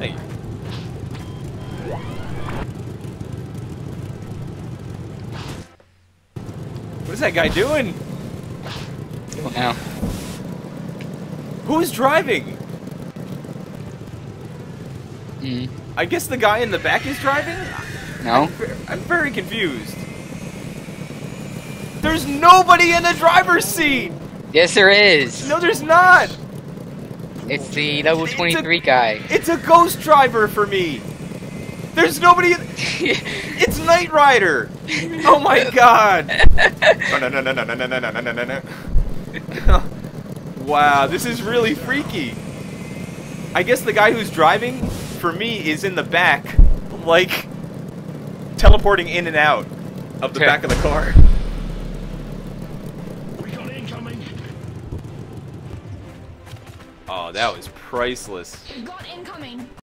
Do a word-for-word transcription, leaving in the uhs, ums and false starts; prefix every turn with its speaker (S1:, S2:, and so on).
S1: Hey. What is that guy doing?
S2: I don't know.
S1: Who's driving?
S2: Mm.
S1: I guess the guy in the back is driving?
S2: No?
S1: I'm very confused. There's nobody in the driver's seat!
S2: Yes, there is.
S1: No, there's not!
S2: It's the level twenty-three
S1: it's a,
S2: guy.
S1: It's a ghost driver for me! There's nobody in... It's Knight Rider! Oh my god! Oh, no, no, no, no, no, no, no, no, no, no, no. Wow, this is really freaky. I guess the guy who's driving, for me, is in the back, like, teleporting in and out of the back of the car.
S3: We got incoming.
S1: Oh, that was priceless.
S4: We've got incoming.